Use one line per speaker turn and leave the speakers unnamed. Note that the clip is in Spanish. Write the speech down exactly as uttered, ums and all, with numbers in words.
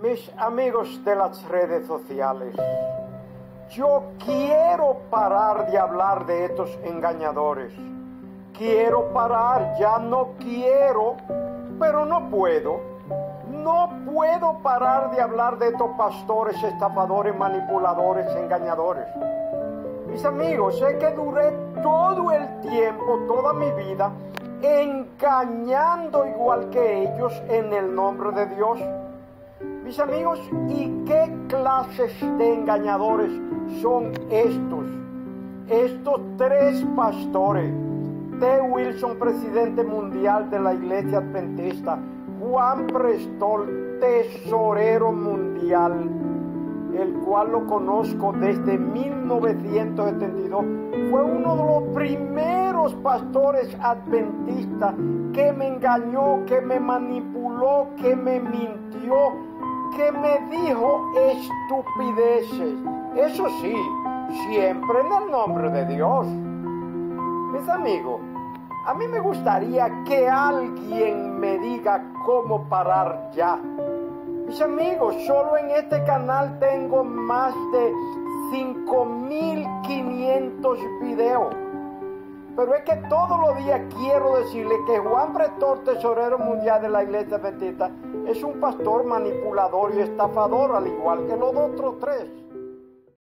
Mis amigos de las redes sociales, yo quiero parar de hablar de estos engañadores. Quiero parar, ya no quiero, pero no puedo. No puedo parar de hablar de estos pastores, estafadores, manipuladores, engañadores. Mis amigos, sé que duré todo el tiempo, toda mi vida, engañando igual que ellos en el nombre de Dios. Mis amigos, ¿y qué clases de engañadores son estos? Estos tres pastores: T. Wilson, presidente mundial de la Iglesia Adventista; Juan Prestol, tesorero mundial, el cual lo conozco desde mil novecientos setenta y dos. Fue uno de los primeros pastores adventistas que me engañó, que me manipuló, que me mintió, que me dijo estupideces. Eso sí, siempre en el nombre de Dios. Mis amigos, a mí me gustaría que alguien me diga cómo parar ya. Mis amigos, solo en este canal tengo más de cinco mil quinientos videos. Pero es que todos los días quiero decirle que Juan Prestol, tesorero mundial de la Iglesia Adventista, es un pastor manipulador y estafador, al igual que los otros tres.